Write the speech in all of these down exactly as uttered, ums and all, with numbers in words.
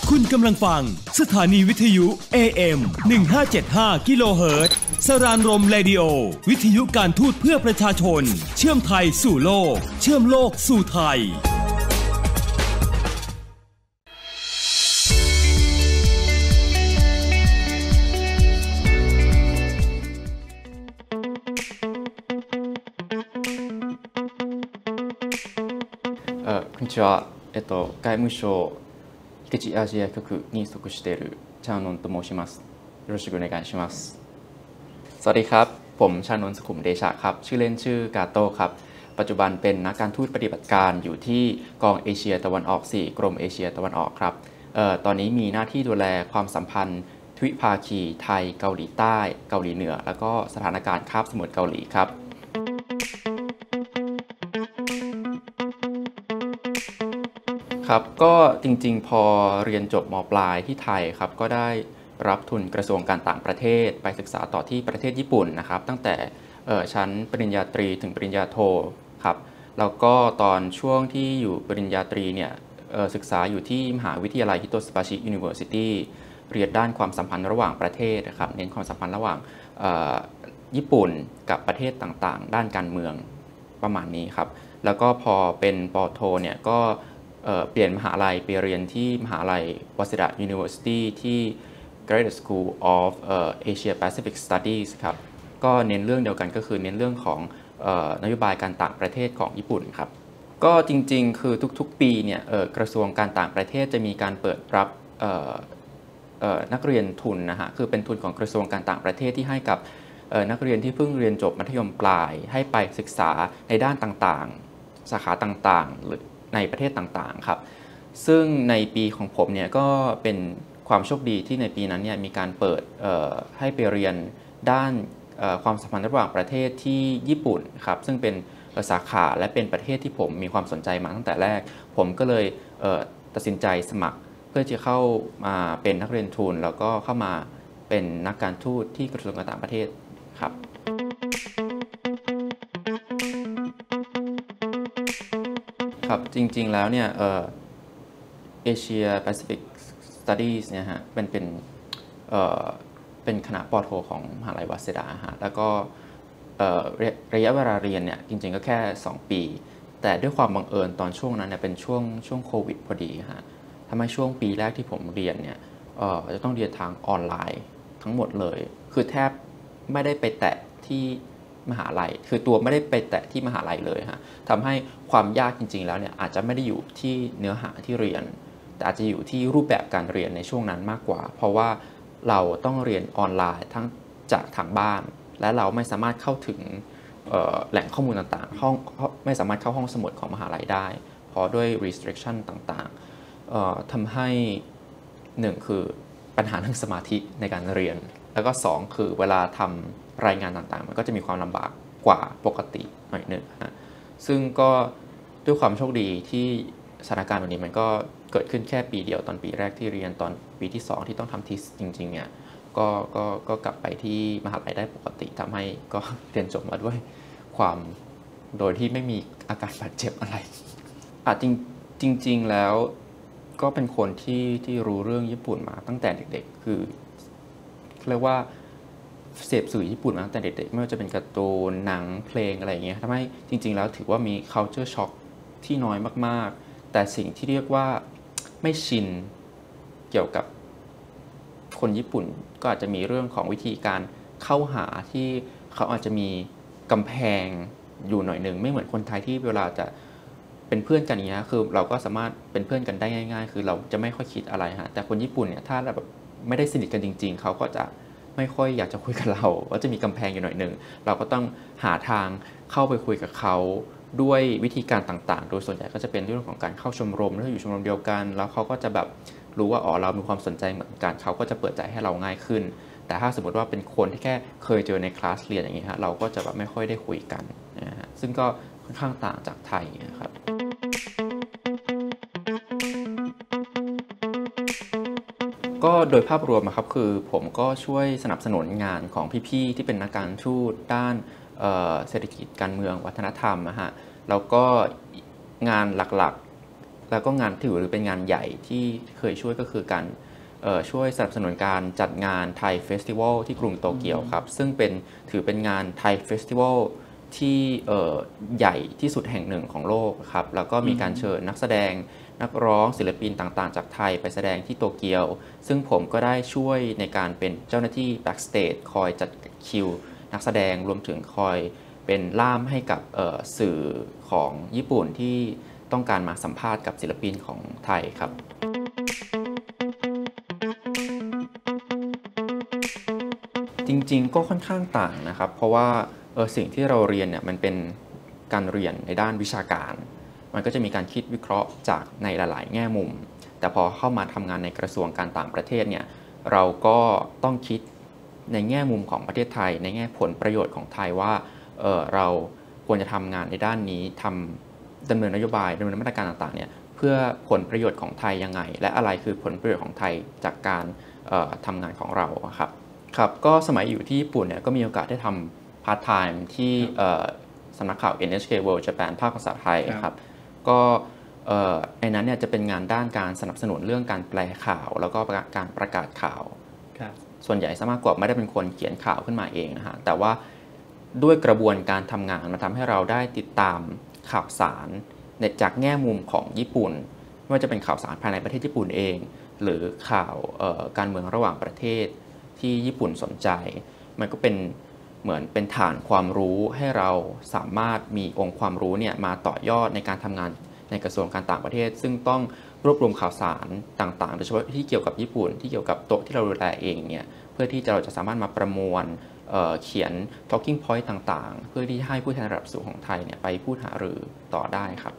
คุณกำลังฟังสถานีวิทยุ เอ เอ็ม หนึ่งพันห้าร้อยเจ็ดสิบห้า กิโลเฮิรตซ์สรานรมเรดิโอวิทยุการทูตเพื่อประชาชนเชื่อมไทยสู่โลกเชื่อมโลกสู่ไทยこんにちは、えっと、外務省東アジア局に属しているチャンノンと申します。よろしくお願いします。สวัสดีครับผมชานนท์สุขุมเดชะครับชื่อเล่นชื่อกาโต้ครับปัจจุบันเป็นนักการทูตปฏิบัติการอยู่ที่กองเอเชียตะวันออกสี่กรมเอเชียตะวันออกครับเอ่อตอนนี้มีหน้าที่ดูแลความสัมพันธ์ทวิภาคีไทยเกาหลีใต้เกาหลีเหนือแล้วก็สถานการณ์คาบสมุทรเกาหลีครับครับก็จริงๆพอเรียนจบม.ปลายที่ไทยครับก็ได้รับทุนกระทรวงการต่างประเทศไปศึกษาต่อที่ประเทศญี่ปุ่นนะครับตั้งแต่ชั้นปริญญาตรีถึงปริญญาโทครับแล้วก็ตอนช่วงที่อยู่ปริญญาตรีเนี่ยศึกษาอยู่ที่มหาวิทยาลัยฮิโตสึบาชิยูนิเวอร์ซิตี้เรียนด้านความสัมพันธ์ระหว่างประเทศนะครับเน้นความสัมพันธ์ระหว่างญี่ปุ่นกับประเทศต่างๆด้านการเมืองประมาณนี้ครับแล้วก็พอเป็นป.โทเนี่ยก็เปลี่ยนมหาลัยไปเรียนที่มหาลัยวาเซดะ University ที่ Graduate School of Asia Pacific Studies ครับก็เน้นเรื่องเดียวกันก็คือเน้นเรื่องของนโยบายการต่างประเทศของญี่ปุ่นครับก็จริงๆคือทุกๆปีเนี่ยกระทรวงการต่างประเทศจะมีการเปิดรับนักเรียนทุนนะฮะคือเป็นทุนของกระทรวงการต่างประเทศที่ให้กับนักเรียนที่เพิ่งเรียนจบมัธยมปลายให้ไปศึกษาในด้านต่างๆสาขาต่างๆหรือในประเทศต่างๆครับซึ่งในปีของผมเนี่ยก็เป็นความโชคดีที่ในปีนั้นเนี่ยมีการเปิดให้ไปเรียนด้านความสัมพันธ์ระหว่างประเทศที่ญี่ปุ่นครับซึ่งเป็นสาขาและเป็นประเทศที่ผมมีความสนใจมาตั้งแต่แรกผมก็เลยตัดสินใจสมัครเพื่อจะเข้ามาเป็นนักเรียนทุนแล้วก็เข้ามาเป็นนักการทูตที่กระทรวงการต่างประเทศครับครับจริงๆแล้วเนี่ยเอเชียแปซิฟิกสตัดี้เนี่ยฮะเป็นเป็นเอ่อเป็นคณะป.โทของมหาลัยวาเซดะฮะแล้วก็ระยะเวลาเรียนเนี่ยจริงๆก็แค่สองปีแต่ด้วยความบังเอิญตอนช่วงนั้นเนี่ยเป็นช่วงช่วงโควิดพอดีฮะทำให้ช่วงปีแรกที่ผมเรียนเนี่ยจะต้องเรียนทางออนไลน์ทั้งหมดเลยคือแทบไม่ได้ไปแตะที่มหาลัยคือตัวไม่ได้ไปแตะที่มหาลัยเลยฮะทำให้ความยากจริงๆแล้วเนี่ยอาจจะไม่ได้อยู่ที่เนื้อหาที่เรียนแต่อาจจะอยู่ที่รูปแบบการเรียนในช่วงนั้นมากกว่าเพราะว่าเราต้องเรียนออนไลน์ทั้งจากทางบ้านและเราไม่สามารถเข้าถึงแหล่งข้อมูลต่างๆห้องไม่สามารถเข้าห้องสมุดของมหาลัยได้เพราะด้วย restriction ต่างๆทำให้หนึ่งคือปัญหาเรื่องสมาธิในการเรียนแล้วก็สองคือเวลาทำรายงานต่างๆมันก็จะมีความลำบากกว่าปกติหน่อยหนึ่งฮะซึ่งก็ด้วยความโชคดีที่สถานการณ์แบบนี้มันก็เกิดขึ้นแค่ปีเดียวตอนปีแรกที่เรียนตอนปีที่สองที่ต้องทำทีจริงๆเนี่ยก็ก็ก็กลับไปที่มหาลัยได้ปกติทำให้ก็เรียนจบมาด้วยความโดยที่ไม่มีอาการบาดเจ็บอะไรอ่ะจริงจริงๆแล้วก็เป็นคนที่ที่รู้เรื่องญี่ปุ่นมาตั้งแต่เด็กๆคือเรียกว่าเสพสื่อญี่ปุ่นมาตั้งแต่เด็กๆไม่ว่าจะเป็นการ์ตูนหนังเพลงอะไรอย่างเงี้ยทำให้จริงๆแล้วถือว่ามี culture shock ที่น้อยมากๆแต่สิ่งที่เรียกว่าไม่ชินเกี่ยวกับคนญี่ปุ่นก็อาจจะมีเรื่องของวิธีการเข้าหาที่เขาอาจจะมีกำแพงอยู่หน่อยหนึ่งไม่เหมือนคนไทยที่เวลาจะเป็นเพื่อนกันอย่างเงี้ยคือเราก็สามารถเป็นเพื่อนกันได้ง่ายๆคือเราจะไม่ค่อยคิดอะไรฮะแต่คนญี่ปุ่นเนี่ยถ้าเราแบบไม่ได้สนิทกันจริงๆเขาก็จะไม่ค่อยอยากจะคุยกับเราก็จะมีกำแพงอยู่หน่อยหนึ่งเราก็ต้องหาทางเข้าไปคุยกับเขาด้วยวิธีการต่างๆโดยส่วนใหญ่ก็จะเป็นเรื่องของการเข้าชมรมแล้วอยู่ชมรมเดียวกันแล้วเขาก็จะแบบรู้ว่าอ๋อเรามีความสนใจเหมือนกันเขาก็จะเปิดใจให้เราง่ายขึ้นแต่ถ้าสมมติว่าเป็นคนที่แค่เคยเจอในคลาสเรียนอย่างนี้ฮะเราก็จะแบบไม่ค่อยได้คุยกันนะฮะซึ่งก็ค่อนข้างต่างจากไทยนะครับก็โดยภาพรวมนะครับคือผมก็ช่วยสนับสนุนงานของพี่ๆที่เป็นนักการทูตด้านเศรษฐกิจการเมืองวัฒนธรรมนะฮะแล้วก็งานหลักๆแล้วก็งานที่ถือเป็นงานใหญ่ที่เคยช่วยก็คือการช่วยสนับสนุนการจัดงานไทยเฟสติวัลที่กรุงโตเกียวครับซึ่งเป็นถือเป็นงานไทยเฟสติวัลที่ใหญ่ที่สุดแห่งหนึ่งของโลกครับแล้วก็มีการเชิญนักแสดงนักร้องศิลปินต่างๆจากไทยไปแสดงที่โตเกียวซึ่งผมก็ได้ช่วยในการเป็นเจ้าหน้าที่แบ็กสเตจคอยจัดคิวนักแสดงรวมถึงคอยเป็นล่ามให้กับสื่อของญี่ปุ่นที่ต้องการมาสัมภาษณ์กับศิลปินของไทยครับจริงๆก็ค่อนข้างต่างนะครับเพราะว่าเออสิ่งที่เราเรียนเนี่ยมันเป็นการเรียนในด้านวิชาการมันก็จะมีการคิดวิเคราะห์จากในหลายๆแง่มุมแต่พอเข้ามาทำงานในกระทรวงการต่างประเทศเนี่ยเราก็ต้องคิดในแง่มุมของประเทศไทยในแง่ผลประโยชน์ของไทยว่าเออเราควรจะทำงานในด้านนี้ทำดำเนินนโยบายดำเนินมาตรการต่างๆเนี่ยเพื่อผลประโยชน์ของไทยยังไงและอะไรคือผลประโยชน์ของไทยจากการทำงานของเราครับครับก็สมัยอยู่ที่ญี่ปุ่นเนี่ยก็มีโอกาสได้ทำพาร์ทไทม์ที่สำนักข่าว เอ็น เอช เค World Japan ภาคภาษาไทยครับก็ในนั้นเนี่ยจะเป็นงานด้านการสนับสนุนเรื่องการแปลข่าวแล้วก็การประกาศข่าวส่วนใหญ่ซะมากกว่าไม่ได้เป็นคนเขียนข่าวขึ้นมาเองนะฮะแต่ว่าด้วยกระบวนการทำงานมันทำให้เราได้ติดตามข่าวสารจากแง่มุมของญี่ปุ่นไม่ว่าจะเป็นข่าวสารภายในประเทศญี่ปุ่นเองหรือข่าวการเมืองระหว่างประเทศที่ญี่ปุ่นสนใจมันก็เป็นเหมือนเป็นฐานความรู้ให้เราสามารถมีองค์ความรู้เนี่ยมาต่อยอดในการทำงานในกระทรวงการต่างประเทศซึ่งต้องรวบรวมข่าวสารต่างๆโดยเฉพาะที่เกี่ยวกับญี่ปุ่นที่เกี่ยวกับโต๊ะที่เราดูแลเองเนี่ยเพื่อที่เราจะสามารถมาประมวล เ, เขียน talking point ต่างๆเพื่อที่ให้ผู้แทนระดับสูงของไทยเนี่ยไปพูดหารือต่อได้ครับ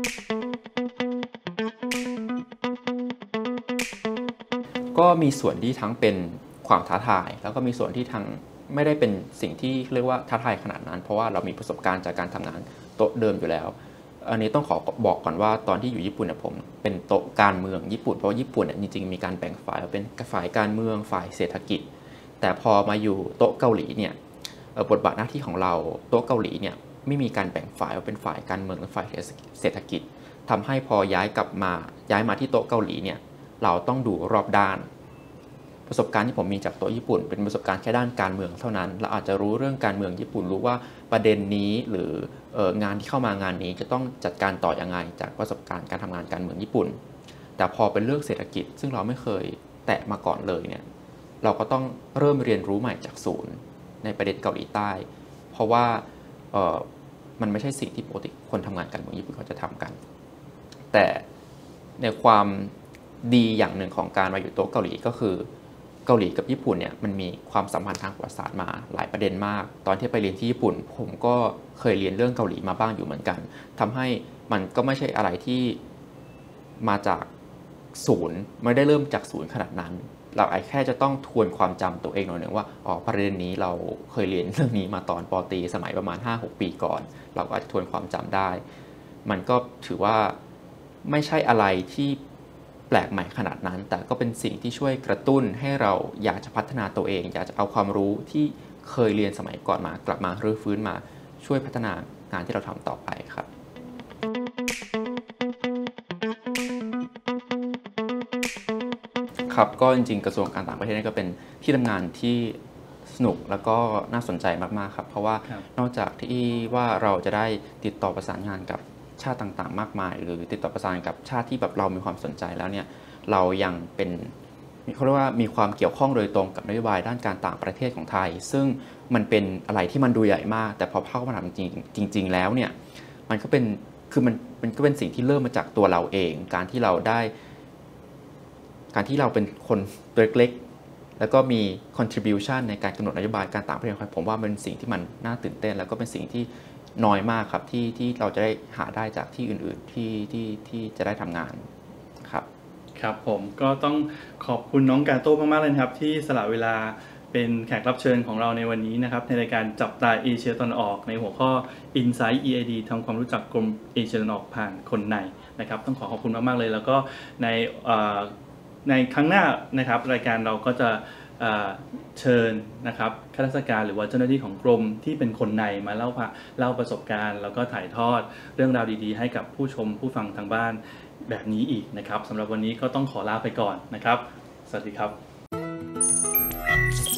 ก็มีส่วนที่ทั้งเป็นความท้าทายแล้วก็มีส่วนที่ทั้งไม่ได้เป็นสิ่งที่เรียกว่าท้าทายขนาดนั้นเพราะว่าเรามีประสบการณ์จากการทำงานโต๊ะเดิมอยู่แล้วอันนี้ต้องขอบอกก่อนว่าตอนที่อยู่ญี่ปุ่นเนี่ยผมเป็นโต๊ะการเมืองญี่ปุ่นเพราะญี่ปุ่นเนี่ยจริงๆมีการแบ่งฝ่ายเป็นฝ่ายการเมืองฝ่ายเศรษฐกิจแต่พอมาอยู่โต๊ะเกาหลีเนี่ยบทบาทหน้าที่ของเราโต๊ะเกาหลีเนี่ยไม่มีการแบ่งฝ่ายว่าเป็นฝ่ายการเมืองหรือฝ่ายเศรษฐกิจทำให้พอย้ายกลับมาย้ายมาที่โต๊ะเกาหลีเนี่ยเราต้องดูรอบด้านประสบการณ์ที่ผมมีจากโต๊ะญี่ปุ่นเป็นประสบการณ์แค่ด้านการเมืองเท่านั้นเราอาจจะรู้เรื่องการเมืองญี่ปุ่นรู้ว่าประเด็นนี้หรือเอ่องานที่เข้ามางานนี้จะต้องจัดการต่อยังไงจากประสบการณ์การทำงานการเมืองญี่ปุ่นแต่พอเป็นเรื่องเศรษฐกิจซึ่งเราไม่เคยแตะมาก่อนเลยเนี่ยเราก็ต้องเริ่มเรียนรู้ใหม่จากศูนย์ในประเด็นเกาหลีใต้เพราะว่าเอ่อมันไม่ใช่สิ่งที่ปกติคนทำงานการเมืองญี่ปุ่นเขาจะทำกันแต่ในความดีอย่างหนึ่งของการมาอยู่โต๊ะเกาหลีก็คือเกาหลีกับญี่ปุ่นเนี่ยมันมีความสัมพันธ์ทางประวัติศาสตร์มาหลายประเด็นมากตอนที่ไปเรียนที่ญี่ปุ่นผมก็เคยเรียนเรื่องเกาหลีมาบ้างอยู่เหมือนกันทำให้มันก็ไม่ใช่อะไรที่มาจากศูนย์ไม่ได้เริ่มจากศูนย์ขนาดนั้นเราแค่จะต้องทวนความจำตัวเองหน่อยหนึ่งว่าอ๋อประเด็นนี้เราเคยเรียนเรื่องนี้มาตอนป.ตรีสมัยประมาณ ห้าหก ปีก่อนเราก็อาจจะทวนความจำได้มันก็ถือว่าไม่ใช่อะไรที่แปลกใหม่ขนาดนั้นแต่ก็เป็นสิ่งที่ช่วยกระตุ้นให้เราอยากจะพัฒนาตัวเองอยากจะเอาความรู้ที่เคยเรียนสมัยก่อนมากลับมารื้อฟื้นมาช่วยพัฒนางานที่เราทำต่อไปครับครับก็จริงๆกระทรวงการต่างประเทศนี่ก็เป็นที่ทำงานที่สนุกแล้วก็น่าสนใจมากๆครับเพราะว่านอกจากที่ว่าเราจะได้ติดต่อประสานงานกับชาติต่างๆมากมายหรือติดต่อประสานกับชาติที่แบบเรามีความสนใจแล้วเนี่ยเรายังเป็นเขาเรียกว่ามีความเกี่ยวข้องโดยตรงกับนโยบายด้านการต่างประเทศของไทยซึ่งมันเป็นอะไรที่มันดูใหญ่มากแต่พอเข้ามาทำจริงจริงๆแล้วเนี่ยมันก็เป็นคือมันมันก็เป็นสิ่งที่เริ่มมาจากตัวเราเองการที่เราได้การที่เราเป็นคนตัวเล็กๆแล้วก็มี contribution ในการกำหนดนโยบายการต่างประเทศผมว่าเป็นสิ่งที่มันน่าตื่นเต้นแล้วก็เป็นสิ่งที่น้อยมากครับที่ที่เราจะได้หาได้จากที่อื่นๆที่ที่ที่จะได้ทำงานครับครับผมก็ต้องขอบคุณน้องกาโต้มากๆเลยครับที่สละเวลาเป็นแขกรับเชิญของเราในวันนี้นะครับในรายการจับตาเอเชียตะวันออกในหัวข้อ Insight อี ไอ ดี ทำความรู้จักกลุ่มเอเชียตะวันออกผ่านคนในนะครับต้องขอขอบคุณมากๆเลยแล้วก็ในในครั้งหน้านะครับรายการเราก็จะเชิญนะครับข้าราชการหรือว่าเจ้าหน้าที่ของกรมที่เป็นคนในมาเล่าเล่าประสบการณ์แล้วก็ถ่ายทอดเรื่องราวดีๆให้กับผู้ชมผู้ฟังทางบ้านแบบนี้อีกนะครับสำหรับวันนี้ก็ต้องขอลาไปก่อนนะครับสวัสดีครับ